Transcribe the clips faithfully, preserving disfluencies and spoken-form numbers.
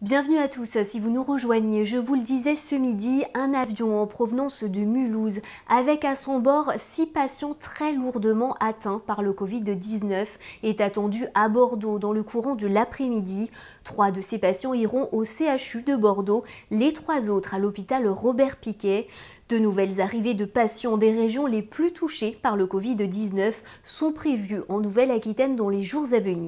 Bienvenue à tous, si vous nous rejoignez, je vous le disais ce midi, un avion en provenance de Mulhouse avec à son bord six patients très lourdement atteints par le Covid dix-neuf est attendu à Bordeaux dans le courant de l'après-midi. Trois de ces patients iront au C H U de Bordeaux, les trois autres à l'hôpital Robert-Picquet. De nouvelles arrivées de patients des régions les plus touchées par le Covid dix-neuf sont prévues en Nouvelle-Aquitaine dans les jours à venir.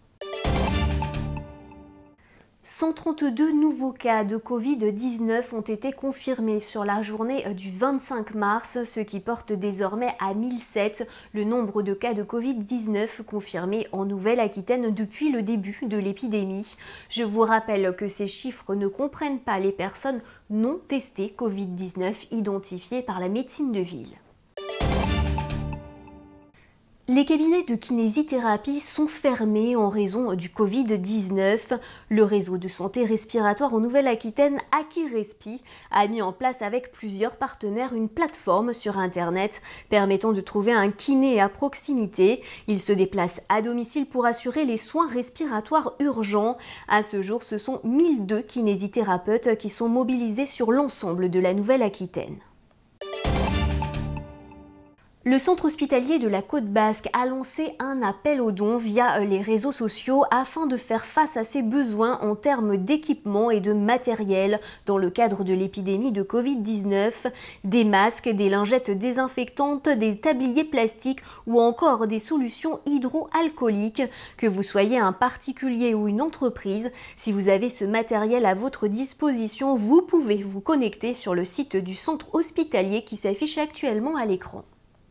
cent trente-deux nouveaux cas de Covid dix-neuf ont été confirmés sur la journée du vingt-cinq mars, ce qui porte désormais à mille sept le nombre de cas de Covid dix-neuf confirmés en Nouvelle-Aquitaine depuis le début de l'épidémie. Je vous rappelle que ces chiffres ne comprennent pas les personnes non testées Covid dix-neuf identifiées par la médecine de ville. Les cabinets de kinésithérapie sont fermés en raison du Covid dix-neuf. Le réseau de santé respiratoire en Nouvelle-Aquitaine, Akirespi, a mis en place avec plusieurs partenaires une plateforme sur Internet permettant de trouver un kiné à proximité. Il se déplace à domicile pour assurer les soins respiratoires urgents. À ce jour, ce sont mille deux kinésithérapeutes qui sont mobilisés sur l'ensemble de la Nouvelle-Aquitaine. Le centre hospitalier de la Côte Basque a lancé un appel aux dons via les réseaux sociaux afin de faire face à ses besoins en termes d'équipement et de matériel dans le cadre de l'épidémie de Covid dix-neuf. Des masques, des lingettes désinfectantes, des tabliers plastiques ou encore des solutions hydroalcooliques. Que vous soyez un particulier ou une entreprise, si vous avez ce matériel à votre disposition, vous pouvez vous connecter sur le site du centre hospitalier qui s'affiche actuellement à l'écran.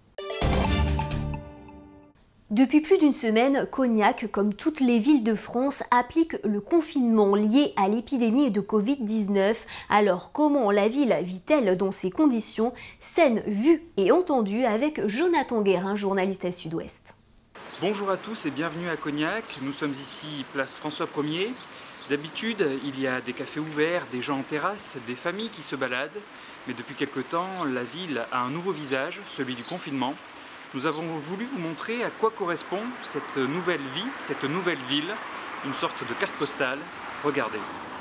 Depuis plus d'une semaine, Cognac, comme toutes les villes de France, applique le confinement lié à l'épidémie de Covid dix-neuf. Alors comment la ville vit-elle dans ces conditions? Scène vue et entendue avec Jonathan Guérin, journaliste à Sud-Ouest. Bonjour à tous et bienvenue à Cognac. Nous sommes ici place François premier. D'habitude, il y a des cafés ouverts, des gens en terrasse, des familles qui se baladent. Mais depuis quelque temps, la ville a un nouveau visage, celui du confinement. Nous avons voulu vous montrer à quoi correspond cette nouvelle vie, cette nouvelle ville, une sorte de carte postale. Regardez.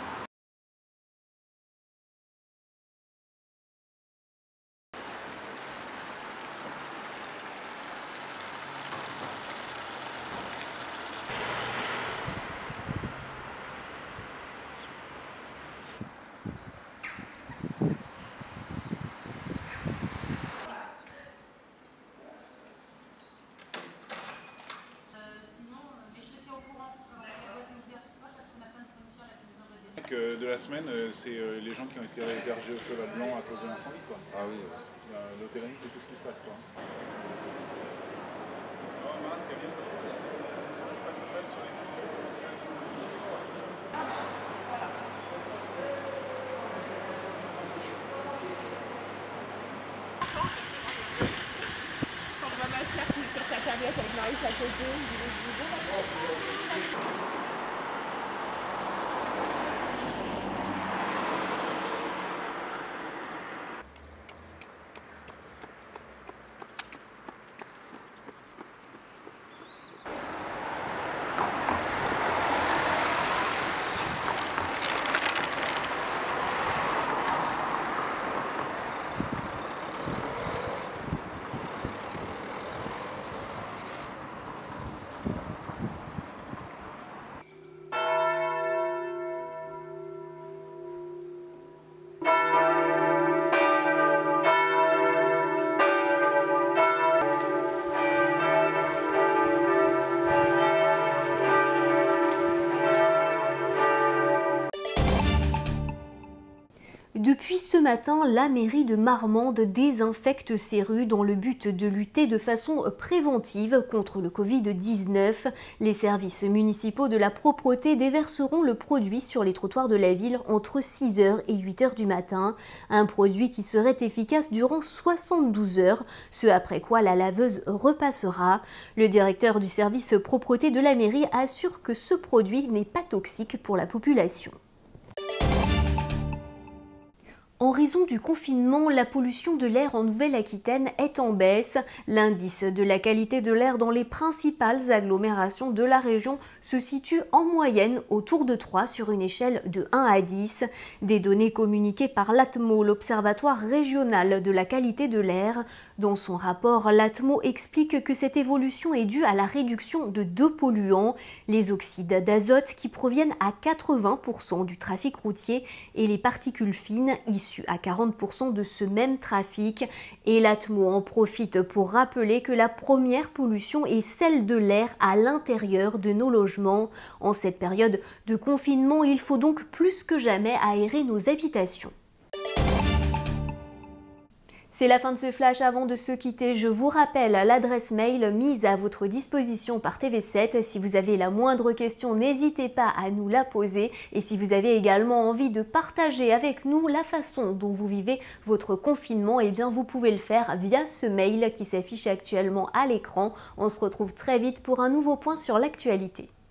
De la semaine, c'est les gens qui ont été hébergés au Cheval Blanc à cause de l'incendie, quoi. Ah oui. L'hôtellerie, c'est tout ce qui se passe, quoi. Quand on va m'inscrire sur ta tablette avec Marie à côté, Depuis ce matin, la mairie de Marmande désinfecte ses rues dans le but de lutter de façon préventive contre le Covid dix-neuf. Les services municipaux de la propreté déverseront le produit sur les trottoirs de la ville entre six heures et huit heures du matin. Un produit qui serait efficace durant soixante-douze heures, ce après quoi la laveuse repassera. Le directeur du service propreté de la mairie assure que ce produit n'est pas toxique pour la population. En raison du confinement, la pollution de l'air en Nouvelle-Aquitaine est en baisse. L'indice de la qualité de l'air dans les principales agglomérations de la région se situe en moyenne autour de trois sur une échelle de un à dix. Des données communiquées par l'Atmo, l'Observatoire régional de la qualité de l'air. Dans son rapport, l'Atmo explique que cette évolution est due à la réduction de deux polluants, les oxydes d'azote qui proviennent à quatre-vingts pour cent du trafic routier et les particules fines issues à quarante pour cent de ce même trafic. Et l'Atmo en profite pour rappeler que la première pollution est celle de l'air à l'intérieur de nos logements. En cette période de confinement, il faut donc plus que jamais aérer nos habitations. C'est la fin de ce flash. Avant de se quitter, je vous rappelle l'adresse mail mise à votre disposition par T V sept. Si vous avez la moindre question, n'hésitez pas à nous la poser. Et si vous avez également envie de partager avec nous la façon dont vous vivez votre confinement, eh bien vous pouvez le faire via ce mail qui s'affiche actuellement à l'écran. On se retrouve très vite pour un nouveau point sur l'actualité.